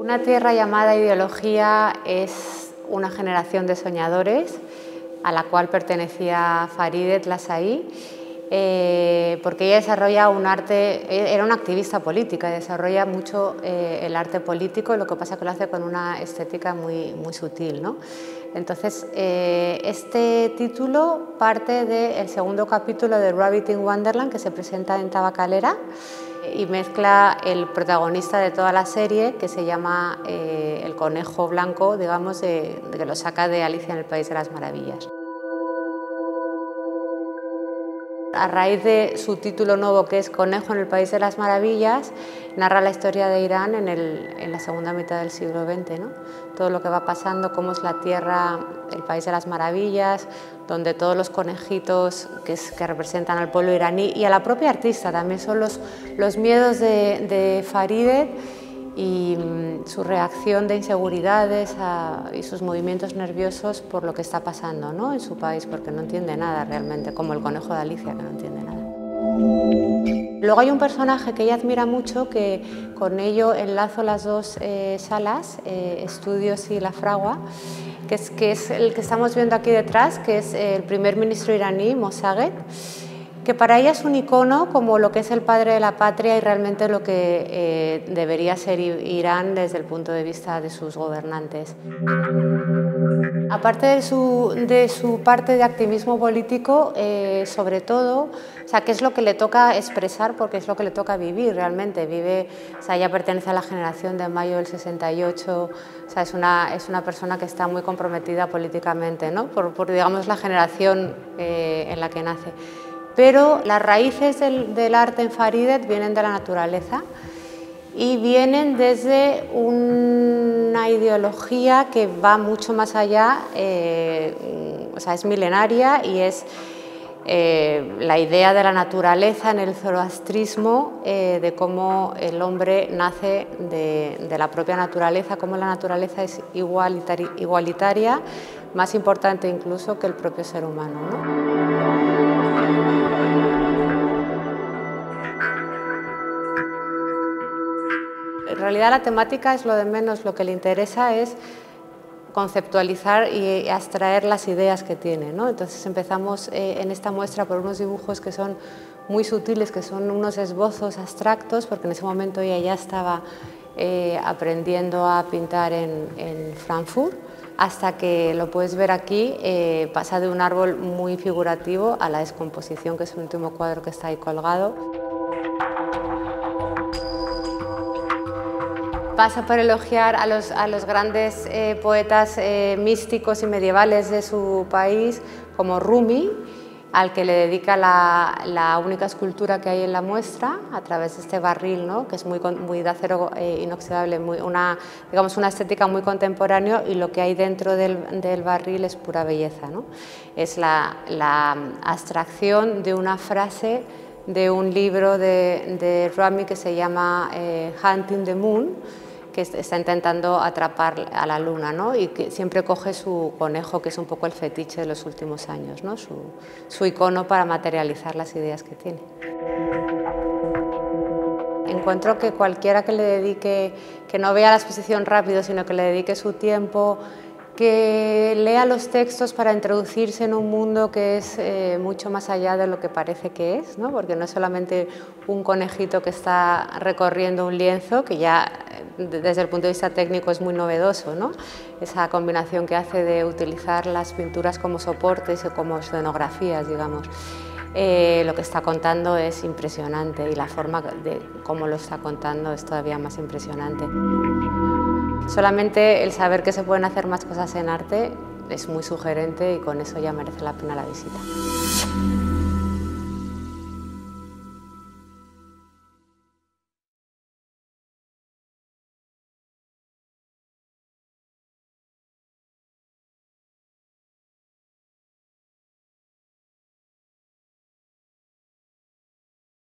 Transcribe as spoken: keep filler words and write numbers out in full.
Una tierra llamada ideología es una generación de soñadores a la cual pertenecía Farideh Tlasaí, eh, porque ella desarrolla un arte, era una activista política, desarrolla mucho eh, el arte político, lo que pasa es que lo hace con una estética muy, muy sutil, ¿no? Entonces, eh, este título parte del segundo capítulo de Rabbit in Wonderland, que se presenta en Tabacalera, y mezcla el protagonista de toda la serie, que se llama eh, el conejo blanco, digamos, de, de que lo saca de Alicia en el País de las Maravillas. A raíz de su título nuevo, que es Conejo en el País de las Maravillas, narra la historia de Irán en, el, en la segunda mitad del siglo veinte, ¿no? Todo lo que va pasando, cómo es la tierra, el País de las Maravillas, donde todos los conejitos que, es, que representan al pueblo iraní y a la propia artista también son los, los miedos de, de Farideh y mmm, su reacción de inseguridades a, y sus movimientos nerviosos por lo que está pasando, ¿no?, en su país, porque no entiende nada realmente, como el conejo de Alicia, que no entiende nada. Luego hay un personaje que ella admira mucho, que con ello enlazo las dos eh, salas, eh, Estudios y La Fragua, que es, que es el que estamos viendo aquí detrás, que es el primer ministro iraní, Mosaghegh, que para ella es un icono como lo que es el padre de la patria y realmente lo que eh, debería ser Irán desde el punto de vista de sus gobernantes. Aparte de su, de su parte de activismo político, eh, sobre todo, o sea, ¿qué es lo que le toca expresar? Porque es lo que le toca vivir realmente. Vive, o sea, ella pertenece a la generación de mayo del sesenta y ocho, o sea, es una, es una persona que está muy comprometida políticamente, ¿no?, por, por digamos, la generación eh, en la que nace. Pero las raíces del, del arte en Farideh vienen de la naturaleza y vienen desde una ideología que va mucho más allá, eh, o sea, es milenaria y es eh, la idea de la naturaleza en el zoroastrismo, eh, de cómo el hombre nace de, de la propia naturaleza, cómo la naturaleza es igualitaria, igualitaria, más importante incluso que el propio ser humano, ¿no? En realidad la temática es lo de menos, lo que le interesa es conceptualizar y abstraer las ideas que tiene, ¿no? Entonces empezamos eh, en esta muestra por unos dibujos que son muy sutiles, que son unos esbozos abstractos, porque en ese momento ella ya estaba eh, aprendiendo a pintar en, en Frankfurt, hasta que lo puedes ver aquí, eh, pasa de un árbol muy figurativo a la descomposición, que es el último cuadro que está ahí colgado. Pasa por elogiar a los, a los grandes eh, poetas eh, místicos y medievales de su país, como Rumi, al que le dedica la, la única escultura que hay en la muestra, a través de este barril, ¿no?, que es muy, muy de acero eh, inoxidable, muy, una, digamos, una estética muy contemporánea, y lo que hay dentro del, del barril es pura belleza, ¿no? Es la, la abstracción de una frase de un libro de, de Rumi que se llama eh, Hunting the Moon, que está intentando atrapar a la luna, ¿no?, y que siempre coge su conejo, que es un poco el fetiche de los últimos años, ¿no?, su, su icono para materializar las ideas que tiene. Encuentro que cualquiera que le dedique, que no vea la exposición rápido, sino que le dedique su tiempo, que lea los textos para introducirse en un mundo que es eh, mucho más allá de lo que parece que es, ¿no?, porque no es solamente un conejito que está recorriendo un lienzo, que ya desde el punto de vista técnico es muy novedoso, ¿no?, esa combinación que hace de utilizar las pinturas como soportes o como escenografías, digamos. Eh, lo que está contando es impresionante y la forma de cómo lo está contando es todavía más impresionante. Solamente el saber que se pueden hacer más cosas en arte es muy sugerente y con eso ya merece la pena la visita.